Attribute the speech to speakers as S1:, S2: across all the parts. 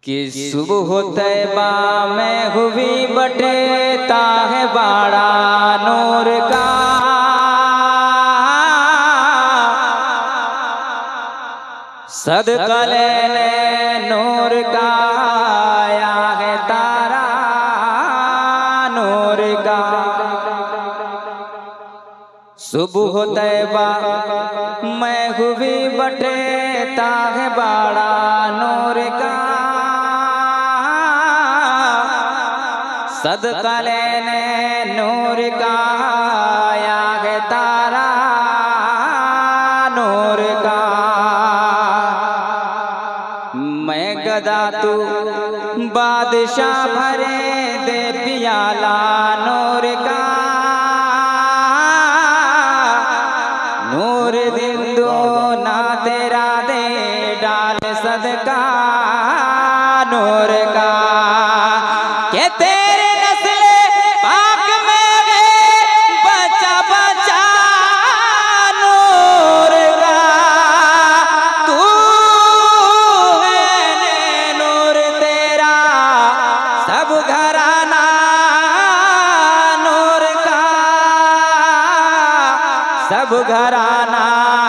S1: कि सुबह तैबा में हुई बटेता है बड़ा नूर का, सदका लेने नूर का आया है तारा नूर का। सुबह तैबा में हुई बटेता है बड़ा नूर का, सदका लेने नूर का आया है तारा नूर का। मैं गदा तू बादशाह भरे दे पियाला नूर का, नूर दिन दो ना तेरा दे डाल सदका नूर का। के तेरे नस्ले पाक में बचा बचा नूर का, तू है नूर तेरा सब घराना नूर का, सब घराना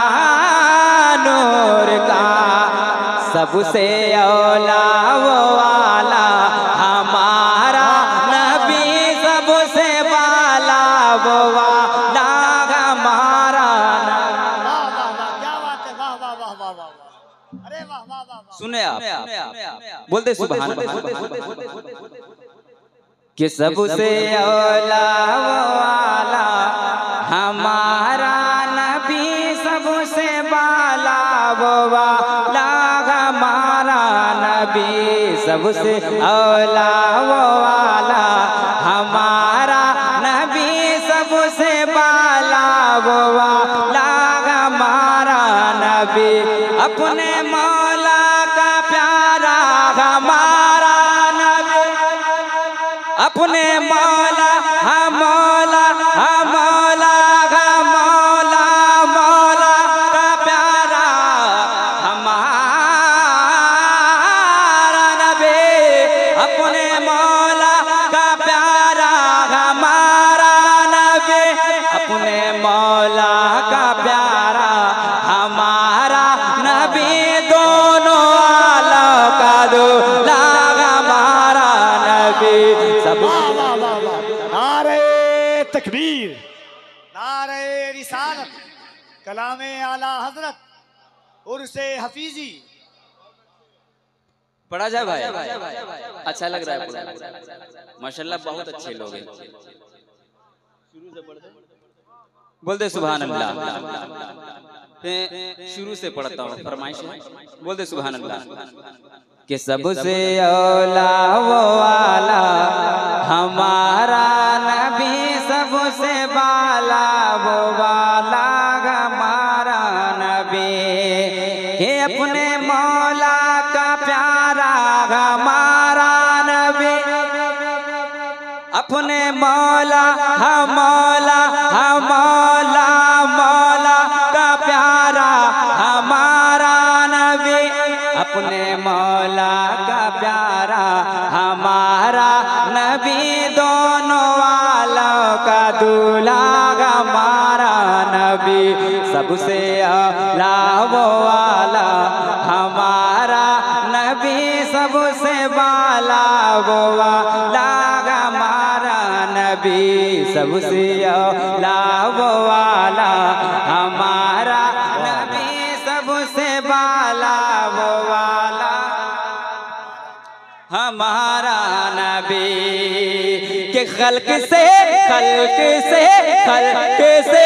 S1: नूर का। सबसे औला वो वाला हमारा नबी, सबसे वाला वो वाला हमारा।
S2: क्या बात है, वाह वाह वाह वाह वाह, अरे वाह वाह वाह।
S1: सुने आप बोलते सुभान अल्लाह कि सबसे औला वो वाला हमारा नबी, सबसे वाला वो वाला हमारा नबी, सबसे औला वो वाला हमारा नबी, सबसे वाला वो वाला हमारा नबी। अपने मौला का प्यारा हमारा नबी, अपने मौला मौला मौला मौला मौला का प्यारा हमारा नबी, अपने मौला का प्यारा हमारा नबी, अपने मौला का प्यारा हमारा नबी, दोनों आलम का दूल्हा हमारा नबी। सब
S2: नारे तकबीर, नारे रिसालत, कलामे आला हजरत, उर्से हफीजी।
S1: पढ़ा जाए भाई, अच्छा लग रहा है माशाल्लाह, बहुत अच्छे लोग हैं। बोलते सुभान अल्लाह, शुरू से पढ़ता हूँ फरमाइश, बोलते सुभान अल्लाह कि सबसे औला वो वाला हमारा नबी, सबसे वाला वो वाला हमारा नबी, कि अपने मौला का प्यारा हमारा नबी, अपने मौला मौला मौला मौला का प्यारा हमारा नबी, अपने मौला का प्यारा हमारा नबी, दोनों वालों का दूल्हा हमारा नबी। सबसे औला वो वाला हमारा नबी, सबसे वाला वो वाला हमारा नबी, सबसे औला वो वाला हमारा नबी, सबसे वाला वो वाला हमारा नबी। के खल्क से खल्क से खल्क से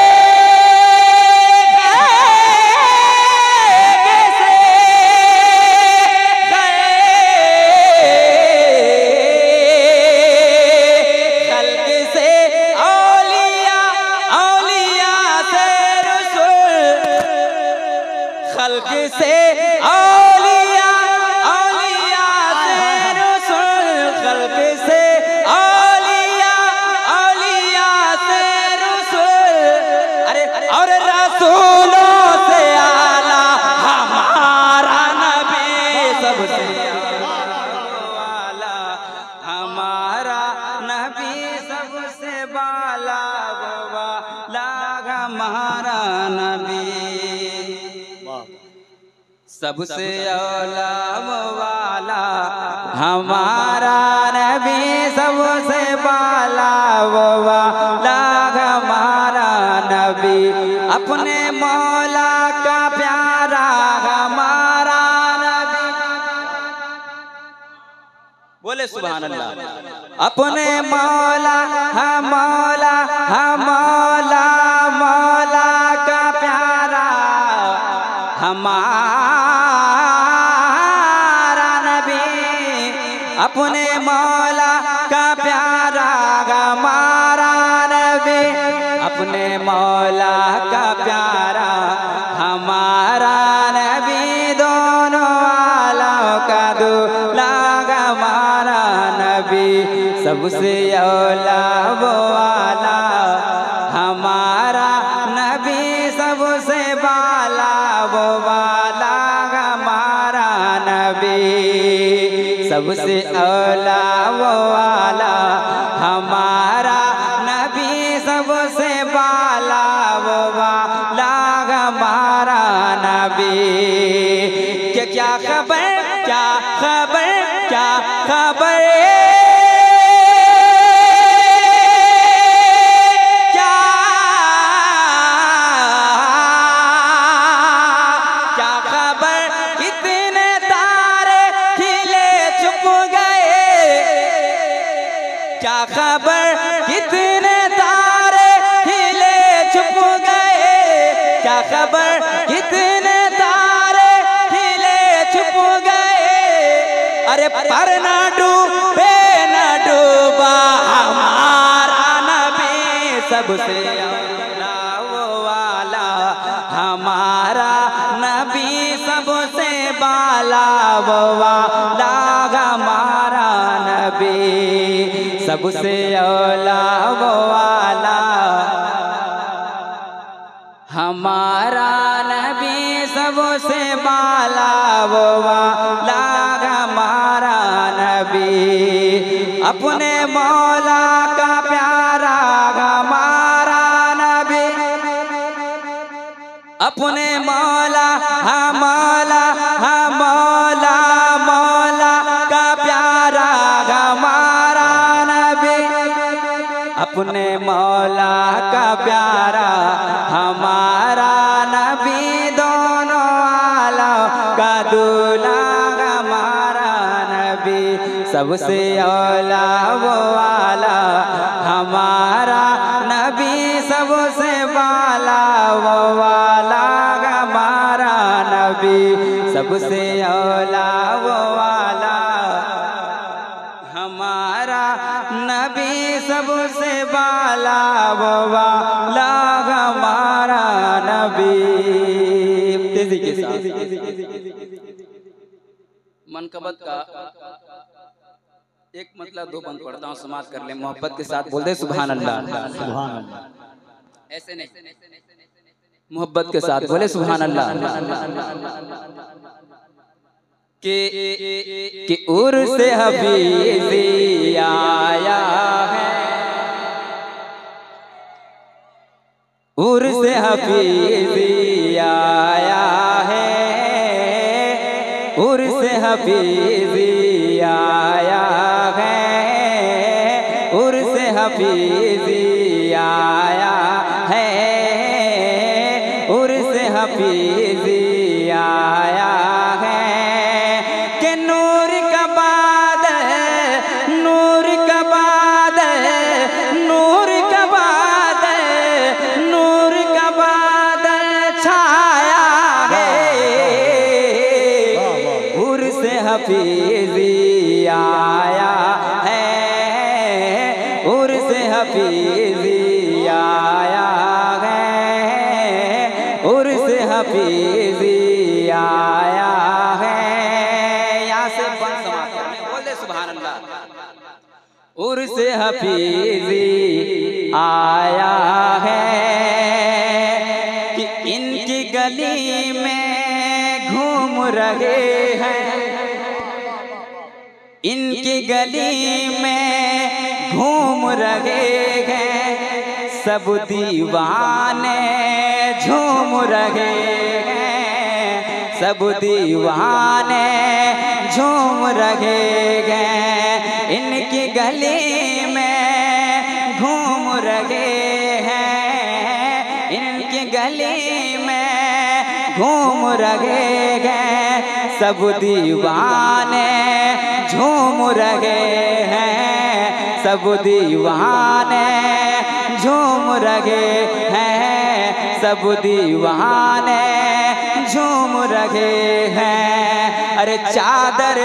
S1: से औलिया औलिया से रसूल, खल्क से औलिया औलिया से रसूल, अरे और रसूलों से आला हमारा नबी, सबसे सबसे औला वाला हमारा नबी, सबसे बाला वाला हमारा नबी, अपने मौला का प्यारा हमारा नबी। बोले सुभान अल्लाह। अपने मौला मौला मौला मौला का प्यारा हमारा नबी, अपने मौला का प्यारा हमारा नबी, अपने मौला का प्यारा हमारा नबी, दोनों आलम का दूल्हा हमारा नबी, सबसे औला वो वाला हमारा नबी, सबसे बाला वो वाला हमारा नबी, सबसे औला वो वाला हमारा नबी, सबसे बाला वो वाला हमारा नबी। क्या खबर क्या खबर क्या खबर क्या खबर कितने तारे हिले छुप गए, क्या खबर कितने तारे हिले छुप गए, अरे पर ना डूबे ना डूबा हमारा नबी, सबसे औला वो वाला हमारा नबी, सबसे बाला वो वाला हमारा नबी, सबसे औला वो वाला हमारा नबी, सबसे बाला वो वाला हमारा नबी, अपने मौला का प्यारा हमारा नबी, अपने मौला मौला मौला मौला का प्यारा हमारा नबी, अपने मौला का प्यारा हमारा नबी, दोनों आलम का दूल्हा हमारा नबी, सबसे औला वो वाला हमारा नबी, सबसे बाला वो वाला हमारा नबी, सबसे औला वो वाला हमारा नबी, सबसे बाला वो वाला हमारा नबी। तेजी के साथ मनकबत का एक मतलब दो बंद पढ़ता हूँ, समाप्त कर ले। मोहब्बत के साथ बोल दे सुभान अल्लाह।
S2: सुभान अल्लाह।
S1: ऐसे नहीं, मोहब्बत के साथ बोले सुभान अल्लाह। कि उर्स हफीज़ी आया है, उर्स हफीज़ी आया है, उर्स हफीज़ी आया है, उर्स हफीज़ी आया है, उर्स हफीज़ी आया है, कि नूर का बादल, नूर का बादल, नूर का बादल, नूर का बादल छाया है, उर्स हफीज़ी आया है, उर्स हफीज़ी आया है, उर्स हफीज़ी आया है। यहाँ से बंद समाप्त करने, बोल दे सुभान अल्लाह। उर्स हफीज़ी आया है, कि इनकी गली में घूम रहे हैं, इनकी गली में घूम रहे हैं, सब दीवाने झूम रहे हैं, सब दीवाने झूम रहे हैं, इनकी गली में घूम रहे हैं, इनकी गली में घूम रहे हैं, सब दीवाने झूम रहे हैं, सब दीवाने झूम रहे हैं, सब दीवाने झूम रहे हैं। अरे चादर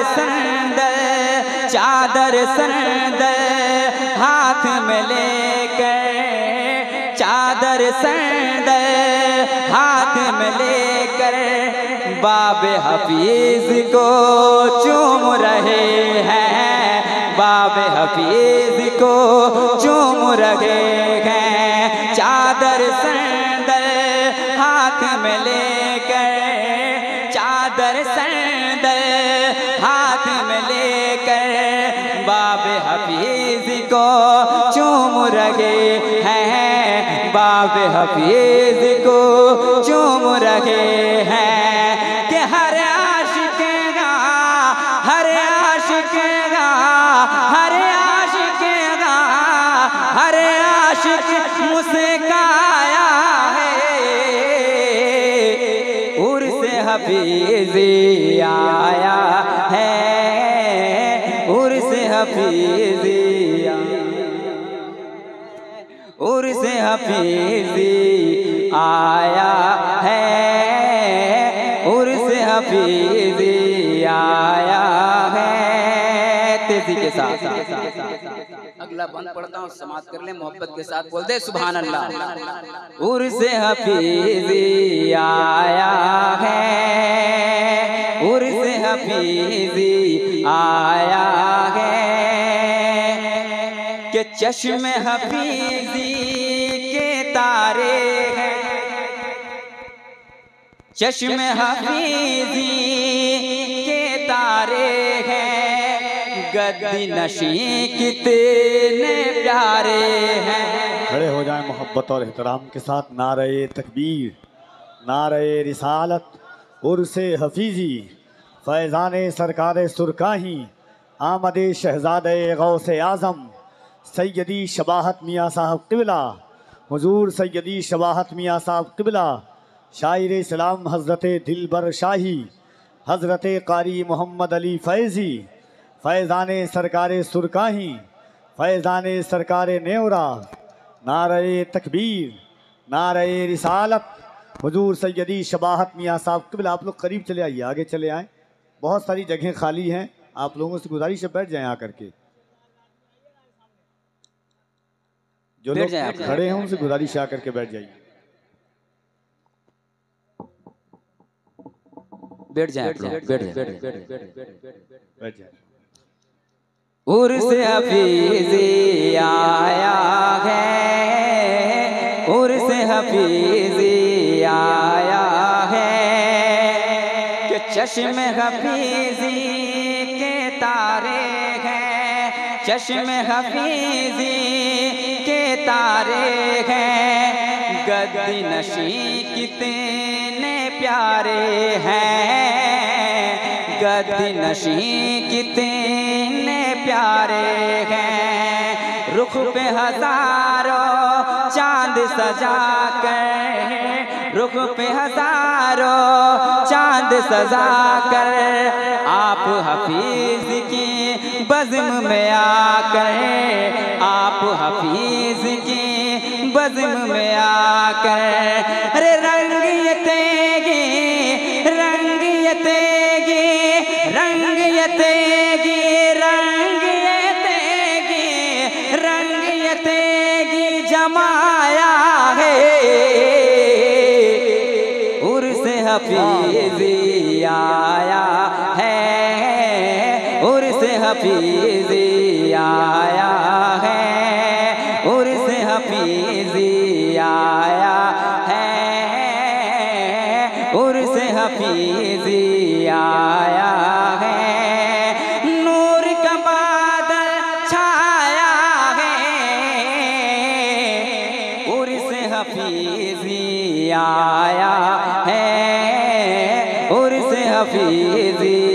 S1: संदल हाथ में लेकर, चादर संदल हाथ में लेकर बाबे हफीज को चूम रहे हैं, बाबे हफीज को चूम रहे हैं। चादर संदल हाथ में लेकर, चादर संदल हाथ में लेकर बाबे हफीज को चूम रहे हैं, बाबे हफीज को चूम रहे हैं। कि हर आशिक गा, हर आशिक गा, हर आशिक गा, हर आशिक मुस्काया है, उर्स हफीज़ी आया है, उर्स हफीज़ी, उर्स हफीज़ी आया है, उर्स हफीज़ी आया है। तेजी के साथ अगला बंद पढ़ता हूँ, समाप्त कर ले, मोहब्बत के साथ बोल दे सुभान अल्लाह। उर्स हफीज़ी आया है, उर्स हफीज़ी आया है, कि चश्मे हफीज़ी के तारे हैं, चश्मे हफीज़ी के तारे हैं, गद्दी नशी कितने प्यारे हैं।
S2: खड़े हो जाएं मोहब्बत और एहतराम के साथ। नारे तकबीर, नारे रिसालत, उर्से हफीज़ी, फैज़ाने सरकार सुरकाही, आमदे शहज़ादे गौसे आज़म, सैयदी शबाहत मियाँ साहब क़िबला, हुजूर सैयदी शबाहत मियाँ साहब क़िबला, शायर इस्लाम हज़रत दिलबर शाही, हज़रत कारी मोहम्मद अली फैज़ी, फैज़ाने सरकार सुरकाही, फैज़ाने सरकार नेवरा, नारे तकबीर, नारे रिसालत, हुजूर सैयदी शबाहत मियाँ साहब क़िबला। आप लोग करीब चले आइए, आगे चले आएँ, बहुत सारी जगहें खाली हैं, आप लोगों से गुजारिश है बैठ जाएं आकर के। जो लोग खड़े हैं उनसे गुजारिश आकर के बैठ जाइए,
S1: बैठ जाएं, बैठ
S2: जाएं।
S1: उर्स हफीज़ी आया है, उर्स हफीज़ी आया है, कि चश्मे हफीज़ी के तारे हैं, चश्मे हफीज़ी के तारे हैं, गद्दी नशी कितने प्यारे हैं, गद्दी नशी कितने प्यारे हैं। रुख पे हजारों चांद सजा कर, रुख पे हजारों चांद सजा कर, आप हफीज की बज़्म में आकर, आप हफीज की बज़्म में आकर, अरे रंग ये तेगी, रंग ये तेगी, रंग ये तेगी, रंग ये तेगी, रंग ये तेगी जमाया है, उर्स हफीज़ी आया है, उर्स हफीज़ी आया है, उर्स हफीज़ी आया है, उर्स हफीज़ी आया है। नूर का बादल छाया है, उर्स हफीज़ी आया है,
S3: उर्स हफीजी